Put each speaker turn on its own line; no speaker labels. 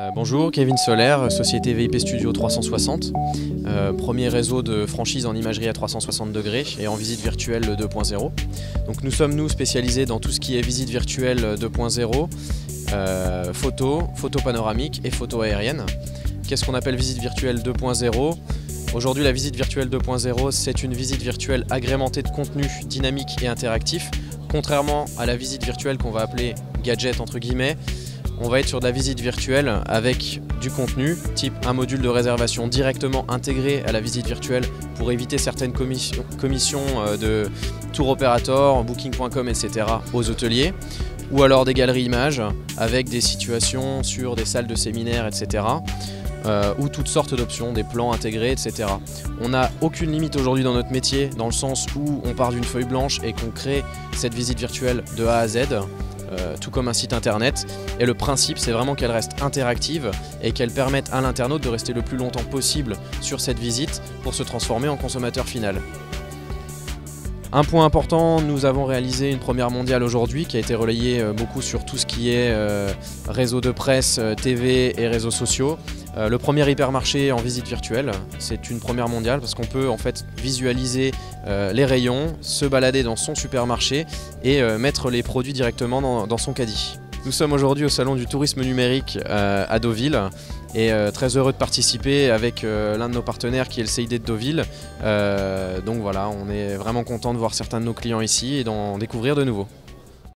Bonjour, Kevin Solaire, société VIP Studio 360, premier réseau de franchise en imagerie à 360 degrés et en visite virtuelle 2.0. Donc nous sommes spécialisés dans tout ce qui est visite virtuelle 2.0, photo panoramique et photo aérienne. Qu'est-ce qu'on appelle visite virtuelle 2.0 ? Aujourd'hui, la visite virtuelle 2.0, c'est une visite virtuelle agrémentée de contenu dynamique et interactif. Contrairement à la visite virtuelle qu'on va appeler gadget entre guillemets, on va être sur de la visite virtuelle avec du contenu, type un module de réservation directement intégré à la visite virtuelle pour éviter certaines commissions de tour opérateur, booking.com, etc. aux hôteliers, ou alors des galeries images avec des situations sur des salles de séminaire, etc. Ou toutes sortes d'options, des plans intégrés, etc. On n'a aucune limite aujourd'hui dans notre métier, dans le sens où on part d'une feuille blanche et qu'on crée cette visite virtuelle de A à Z. Tout comme un site internet, et le principe c'est vraiment qu'elle reste interactive et qu'elle permette à l'internaute de rester le plus longtemps possible sur cette visite pour se transformer en consommateur final. Un point important, nous avons réalisé une première mondiale aujourd'hui qui a été relayée beaucoup sur tout ce qui est réseau de presse, TV et réseaux sociaux. Le premier hypermarché en visite virtuelle, c'est une première mondiale parce qu'on peut en fait visualiser les rayons, se balader dans son supermarché et mettre les produits directement dans son caddie. Nous sommes aujourd'hui au salon du tourisme numérique à Deauville et très heureux de participer avec l'un de nos partenaires qui est le CID de Deauville. Donc voilà, on est vraiment content de voir certains de nos clients ici et d'en découvrir de nouveaux.